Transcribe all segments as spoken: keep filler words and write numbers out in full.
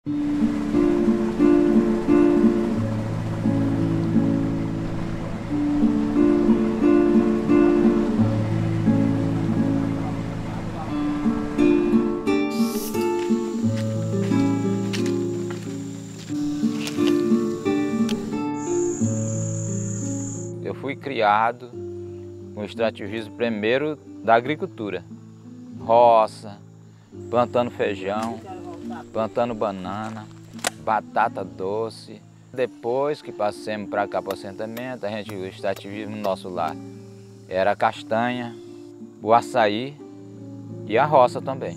Eu fui criado com o extrativismo primeiro da agricultura. Roça, plantando feijão, plantando banana, batata doce. Depois que passamos para cá para o assentamento, a gente, o extrativismo nosso lá era a castanha, o açaí e a roça também.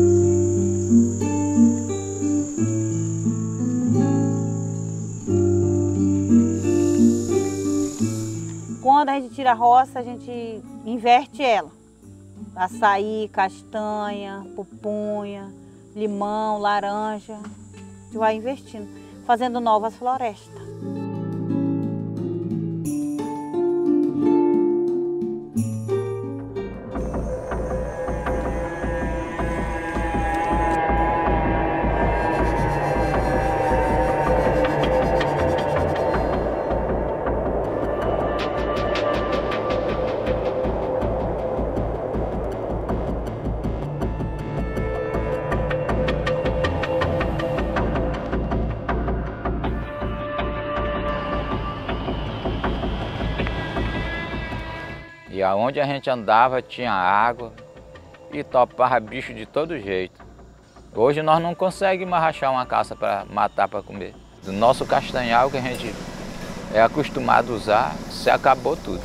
Quando a gente tira a roça, a gente inverte ela. Açaí, castanha, pupunha, limão, laranja. A gente vai investindo, fazendo novas florestas. E aonde a gente andava tinha água e topava bicho de todo jeito. Hoje nós não conseguimos mais rachar uma caça para matar para comer. Do nosso castanhal que a gente é acostumado a usar, se acabou tudo.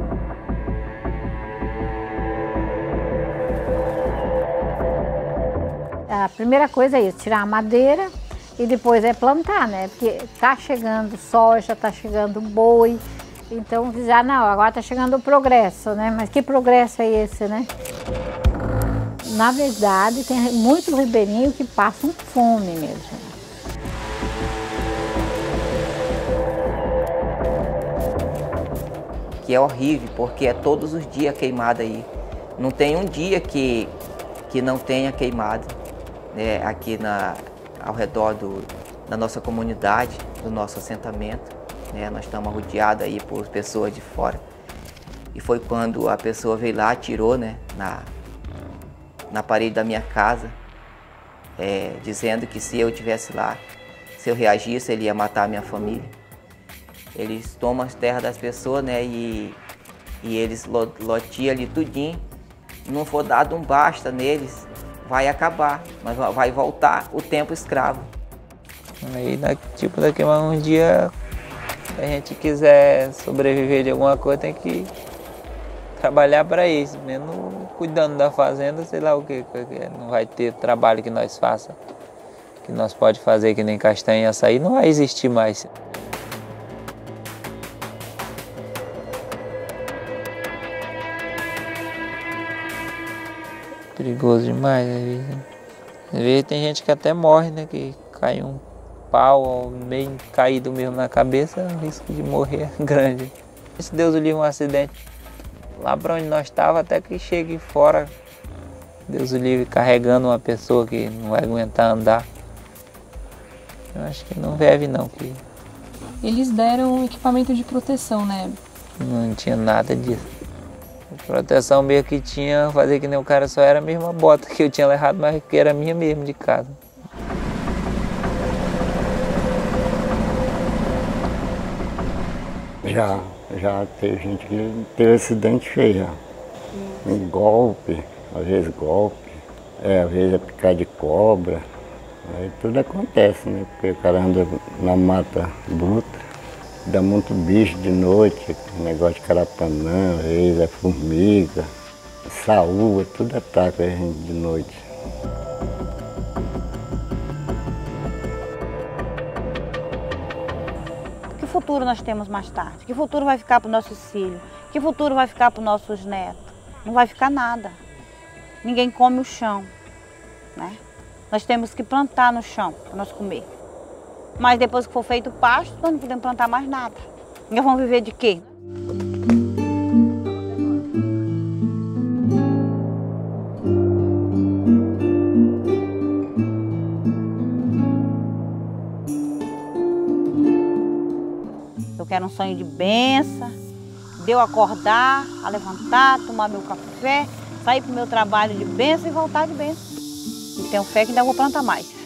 A primeira coisa é isso, tirar a madeira e depois é plantar, né? Porque tá chegando soja, tá chegando boi. Então já não, agora está chegando o progresso, né? Mas que progresso é esse, né? Na verdade, tem muitos ribeirinhos que passam fome mesmo. Que é horrível, porque é todos os dias queimada aí. Não tem um dia que, que não tenha queimado, né? Aqui na, ao redor do, da nossa comunidade, do nosso assentamento. Né, nós estamos rodeados aí por pessoas de fora. E foi quando a pessoa veio lá, atirou, né, na, na parede da minha casa, é, dizendo que se eu estivesse lá, se eu reagisse, ele ia matar a minha família. Eles tomam as terras das pessoas, né, e, e eles lotiam ali tudinho. Não for dado um basta neles, vai acabar, mas vai voltar o tempo escravo. Aí, tipo, daqui a um dia, se a gente quiser sobreviver de alguma coisa, tem que trabalhar para isso, mesmo cuidando da fazenda, sei lá o que, não vai ter trabalho que nós faça, que nós pode fazer que nem castanha e açaí, não vai existir mais. Perigoso demais, às vezes. Às vezes tem gente que até morre, né, que cai um pau meio caído mesmo na cabeça, o risco de morrer é grande. Se Deus o livre um acidente lá para onde nós estávamos, até que chegue fora, Deus o livre carregando uma pessoa que não vai aguentar andar. Eu acho que não deve não. Que... Eles deram um equipamento de proteção, né? Não tinha nada disso. A proteção mesmo que tinha, fazer que nem o cara só era a mesma bota que eu tinha levado, mas que era minha mesmo de casa. Já, já teve gente que teve acidente feio já. Um golpe, às vezes golpe, é, às vezes é picar de cobra. Aí tudo acontece, né? Porque o cara anda na mata bruta, dá muito bicho de noite, negócio de carapanã, às vezes é formiga, saúva, tudo ataca a gente de noite. Que futuro nós temos mais tarde? Que futuro vai ficar para os nossos filhos? Que futuro vai ficar para os nossos netos? Não vai ficar nada. Ninguém come o chão, né? Nós temos que plantar no chão para nós comer. Mas depois que for feito o pasto, nós não podemos plantar mais nada. Nós vamos viver de quê? que era um sonho de benção, de eu acordar, a levantar, tomar meu café, sair para o meu trabalho de benção e voltar de benção. E tenho fé que ainda vou plantar mais.